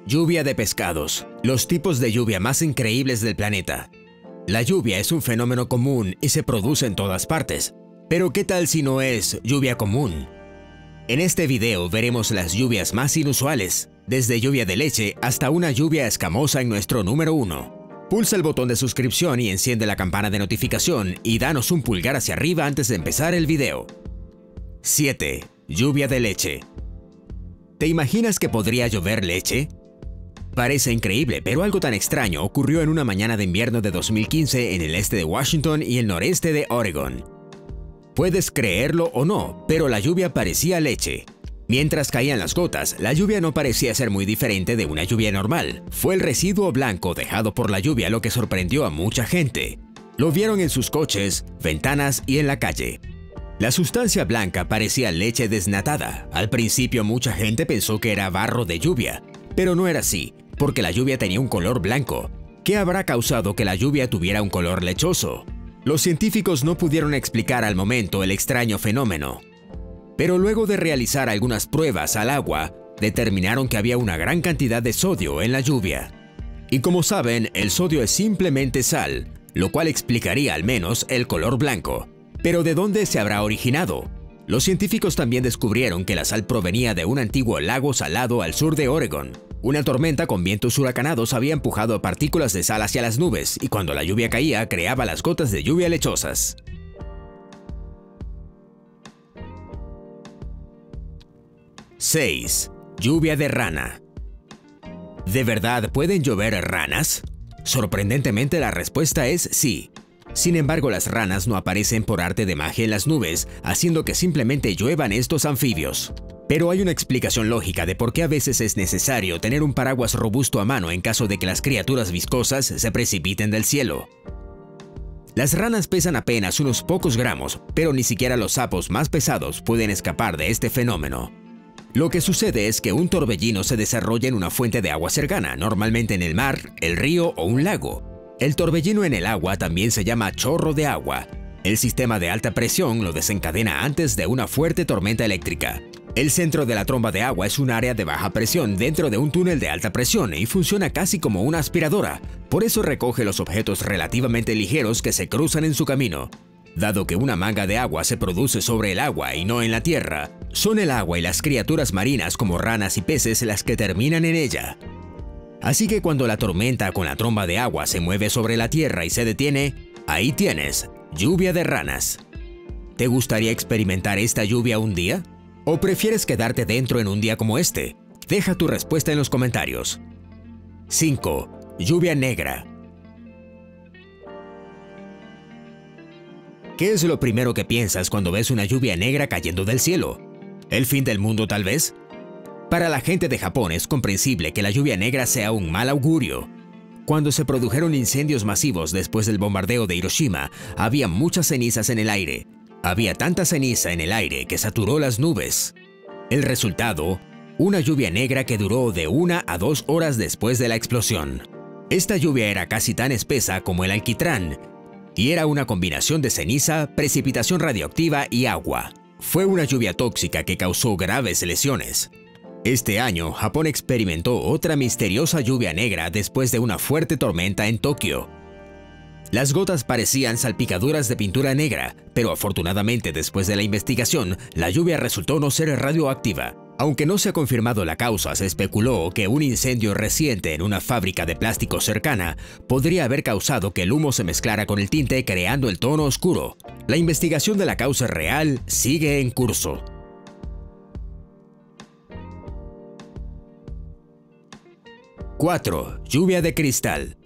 Lluvia de pescados, los tipos de lluvia más increíbles del planeta. La lluvia es un fenómeno común y se produce en todas partes. Pero ¿qué tal si no es lluvia común? En este video veremos las lluvias más inusuales, desde lluvia de leche hasta una lluvia escamosa en nuestro número 1. Pulsa el botón de suscripción y enciende la campana de notificación y danos un pulgar hacia arriba antes de empezar el video. 7. Lluvia de leche. ¿Te imaginas que podría llover leche? Parece increíble, pero algo tan extraño ocurrió en una mañana de invierno de 2015 en el este de Washington y el noreste de Oregon. Puedes creerlo o no, pero la lluvia parecía leche. Mientras caían las gotas, la lluvia no parecía ser muy diferente de una lluvia normal. Fue el residuo blanco dejado por la lluvia lo que sorprendió a mucha gente. Lo vieron en sus coches, ventanas y en la calle. La sustancia blanca parecía leche desnatada. Al principio mucha gente pensó que era barro de lluvia, pero no era así, porque la lluvia tenía un color blanco. ¿Qué habrá causado que la lluvia tuviera un color lechoso? Los científicos no pudieron explicar al momento el extraño fenómeno. Pero luego de realizar algunas pruebas al agua, determinaron que había una gran cantidad de sodio en la lluvia. Y como saben, el sodio es simplemente sal, lo cual explicaría al menos el color blanco. Pero ¿de dónde se habrá originado? Los científicos también descubrieron que la sal provenía de un antiguo lago salado al sur de Oregon. Una tormenta con vientos huracanados había empujado partículas de sal hacia las nubes y cuando la lluvia caía creaba las gotas de lluvia lechosas. 6. Lluvia de rana. ¿De verdad pueden llover ranas? Sorprendentemente la respuesta es sí. Sin embargo, las ranas no aparecen por arte de magia en las nubes, haciendo que simplemente lluevan estos anfibios. Pero hay una explicación lógica de por qué a veces es necesario tener un paraguas robusto a mano en caso de que las criaturas viscosas se precipiten del cielo. Las ranas pesan apenas unos pocos gramos, pero ni siquiera los sapos más pesados pueden escapar de este fenómeno. Lo que sucede es que un torbellino se desarrolla en una fuente de agua cercana, normalmente en el mar, el río o un lago. El torbellino en el agua también se llama chorro de agua. El sistema de alta presión lo desencadena antes de una fuerte tormenta eléctrica. El centro de la tromba de agua es un área de baja presión dentro de un túnel de alta presión y funciona casi como una aspiradora. Por eso recoge los objetos relativamente ligeros que se cruzan en su camino. Dado que una manga de agua se produce sobre el agua y no en la tierra, son el agua y las criaturas marinas como ranas y peces las que terminan en ella. Así que cuando la tormenta con la tromba de agua se mueve sobre la tierra y se detiene, ahí tienes, lluvia de ranas. ¿Te gustaría experimentar esta lluvia un día? ¿O prefieres quedarte dentro en un día como este? Deja tu respuesta en los comentarios. 5. Lluvia negra. ¿Qué es lo primero que piensas cuando ves una lluvia negra cayendo del cielo? ¿El fin del mundo tal vez? Para la gente de Japón es comprensible que la lluvia negra sea un mal augurio. Cuando se produjeron incendios masivos después del bombardeo de Hiroshima, había muchas cenizas en el aire. Había tanta ceniza en el aire que saturó las nubes. El resultado, una lluvia negra que duró de 1 a 2 horas después de la explosión. Esta lluvia era casi tan espesa como el alquitrán, y era una combinación de ceniza, precipitación radioactiva y agua. Fue una lluvia tóxica que causó graves lesiones. Este año, Japón experimentó otra misteriosa lluvia negra después de una fuerte tormenta en Tokio. Las gotas parecían salpicaduras de pintura negra, pero afortunadamente después de la investigación, la lluvia resultó no ser radioactiva. Aunque no se ha confirmado la causa, se especuló que un incendio reciente en una fábrica de plástico cercana podría haber causado que el humo se mezclara con el tinte creando el tono oscuro. La investigación de la causa real sigue en curso. 4. Lluvia de cristal.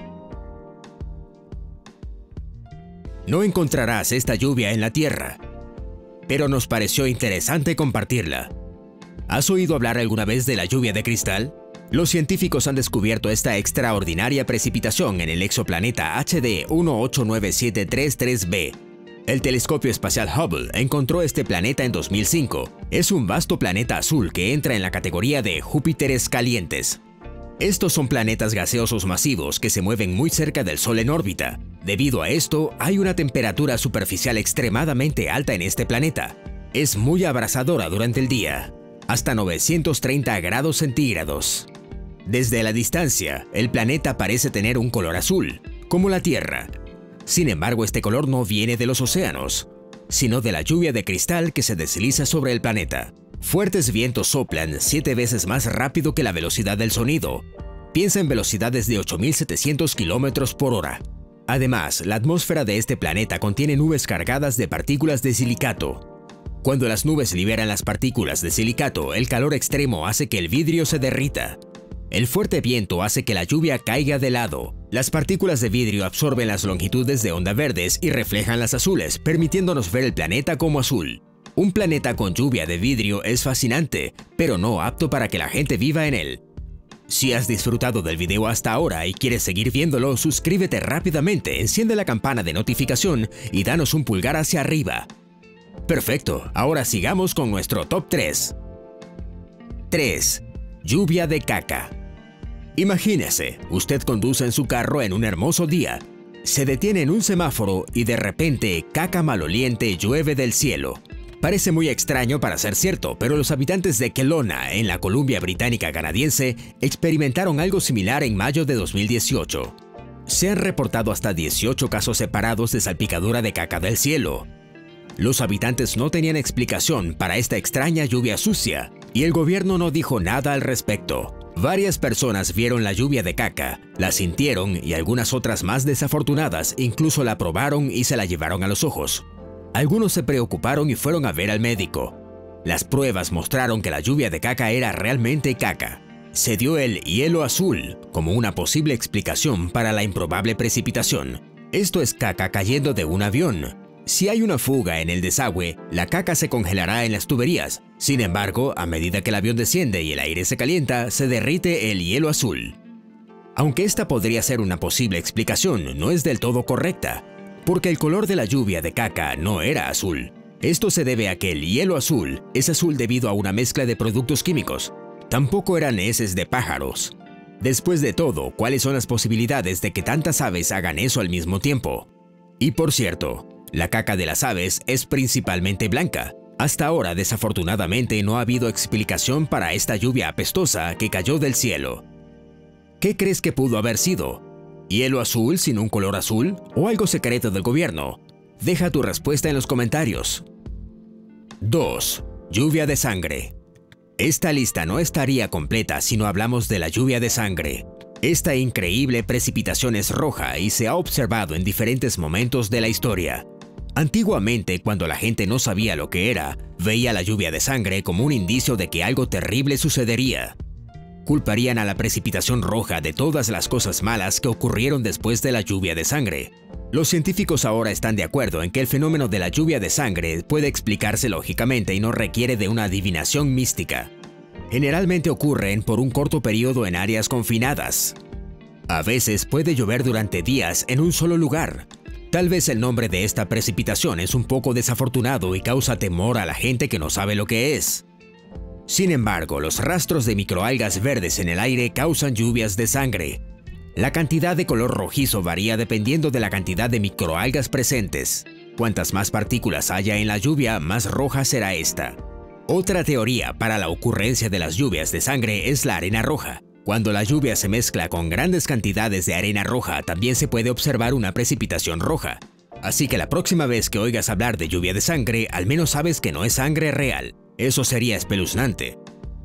No encontrarás esta lluvia en la Tierra, pero nos pareció interesante compartirla. ¿Has oído hablar alguna vez de la lluvia de cristal? Los científicos han descubierto esta extraordinaria precipitación en el exoplaneta HD 189733b. El telescopio espacial Hubble encontró este planeta en 2005. Es un vasto planeta azul que entra en la categoría de Júpiteres calientes. Estos son planetas gaseosos masivos que se mueven muy cerca del Sol en órbita. Debido a esto, hay una temperatura superficial extremadamente alta en este planeta. Es muy abrasadora durante el día, hasta 930 grados centígrados. Desde la distancia, el planeta parece tener un color azul, como la Tierra. Sin embargo, este color no viene de los océanos, sino de la lluvia de cristal que se desliza sobre el planeta. Fuertes vientos soplan 7 veces más rápido que la velocidad del sonido. Piensa en velocidades de 8.700 km por hora. Además, la atmósfera de este planeta contiene nubes cargadas de partículas de silicato. Cuando las nubes liberan las partículas de silicato, el calor extremo hace que el vidrio se derrita. El fuerte viento hace que la lluvia caiga de lado. Las partículas de vidrio absorben las longitudes de onda verdes y reflejan las azules, permitiéndonos ver el planeta como azul. Un planeta con lluvia de vidrio es fascinante, pero no apto para que la gente viva en él. Si has disfrutado del video hasta ahora y quieres seguir viéndolo, suscríbete rápidamente, enciende la campana de notificación y danos un pulgar hacia arriba. Perfecto, ahora sigamos con nuestro top 3. 3. Lluvia de caca. Imagínese, usted conduce en su carro en un hermoso día, se detiene en un semáforo y de repente caca maloliente llueve del cielo. Parece muy extraño para ser cierto, pero los habitantes de Kelowna, en la Columbia Británica canadiense, experimentaron algo similar en mayo de 2018. Se han reportado hasta 18 casos separados de salpicadura de caca del cielo. Los habitantes no tenían explicación para esta extraña lluvia sucia, y el gobierno no dijo nada al respecto. Varias personas vieron la lluvia de caca, la sintieron y algunas otras más desafortunadas incluso la probaron y se la llevaron a los ojos. Algunos se preocuparon y fueron a ver al médico. Las pruebas mostraron que la lluvia de caca era realmente caca. Se dio el hielo azul como una posible explicación para la improbable precipitación. Esto es caca cayendo de un avión. Si hay una fuga en el desagüe, la caca se congelará en las tuberías. Sin embargo, a medida que el avión desciende y el aire se calienta, se derrite el hielo azul. Aunque esta podría ser una posible explicación, no es del todo correcta, porque el color de la lluvia de caca no era azul. Esto se debe a que el hielo azul es azul debido a una mezcla de productos químicos. Tampoco eran heces de pájaros. Después de todo, ¿cuáles son las posibilidades de que tantas aves hagan eso al mismo tiempo? Y por cierto, la caca de las aves es principalmente blanca. Hasta ahora, desafortunadamente, no ha habido explicación para esta lluvia apestosa que cayó del cielo. ¿Qué crees que pudo haber sido? ¿Hielo azul sin un color azul? ¿O algo secreto del gobierno? Deja tu respuesta en los comentarios. 2. Lluvia de sangre. Esta lista no estaría completa si no hablamos de la lluvia de sangre. Esta increíble precipitación es roja y se ha observado en diferentes momentos de la historia. Antiguamente, cuando la gente no sabía lo que era, veía la lluvia de sangre como un indicio de que algo terrible sucedería. Culparían a la precipitación roja de todas las cosas malas que ocurrieron después de la lluvia de sangre. Los científicos ahora están de acuerdo en que el fenómeno de la lluvia de sangre puede explicarse lógicamente y no requiere de una adivinación mística. Generalmente ocurren por un corto periodo en áreas confinadas. A veces puede llover durante días en un solo lugar. Tal vez el nombre de esta precipitación es un poco desafortunado y causa temor a la gente que no sabe lo que es. Sin embargo, los rastros de microalgas verdes en el aire causan lluvias de sangre. La cantidad de color rojizo varía dependiendo de la cantidad de microalgas presentes. Cuantas más partículas haya en la lluvia, más roja será esta. Otra teoría para la ocurrencia de las lluvias de sangre es la arena roja. Cuando la lluvia se mezcla con grandes cantidades de arena roja, también se puede observar una precipitación roja. Así que la próxima vez que oigas hablar de lluvia de sangre, al menos sabes que no es sangre real. Eso sería espeluznante.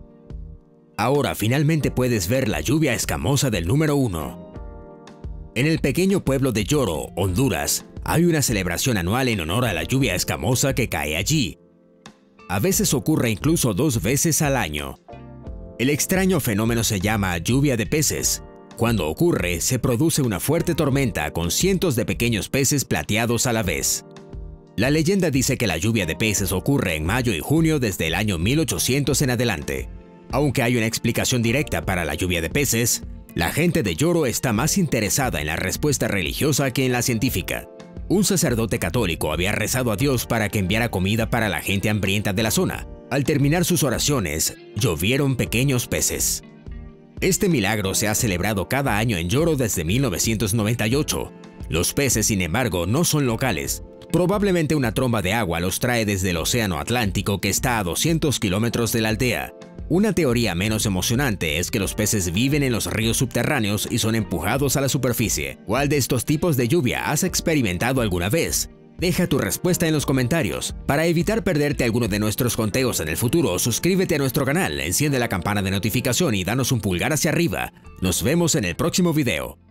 Ahora finalmente puedes ver la lluvia escamosa del número 1. En el pequeño pueblo de Yoro, Honduras, hay una celebración anual en honor a la lluvia escamosa que cae allí. A veces ocurre incluso 2 veces al año. El extraño fenómeno se llama lluvia de peces. Cuando ocurre, se produce una fuerte tormenta con cientos de pequeños peces plateados a la vez. La leyenda dice que la lluvia de peces ocurre en mayo y junio desde el año 1800 en adelante. Aunque hay una explicación directa para la lluvia de peces, la gente de Yoro está más interesada en la respuesta religiosa que en la científica. Un sacerdote católico había rezado a Dios para que enviara comida para la gente hambrienta de la zona. Al terminar sus oraciones, llovieron pequeños peces. Este milagro se ha celebrado cada año en Yoro desde 1998. Los peces, sin embargo, no son locales. Probablemente una tromba de agua los trae desde el Océano Atlántico que está a 200 kilómetros de la aldea. Una teoría menos emocionante es que los peces viven en los ríos subterráneos y son empujados a la superficie. ¿Cuál de estos tipos de lluvia has experimentado alguna vez? Deja tu respuesta en los comentarios. Para evitar perderte alguno de nuestros conteos en el futuro, suscríbete a nuestro canal, enciende la campana de notificación y danos un pulgar hacia arriba. Nos vemos en el próximo video.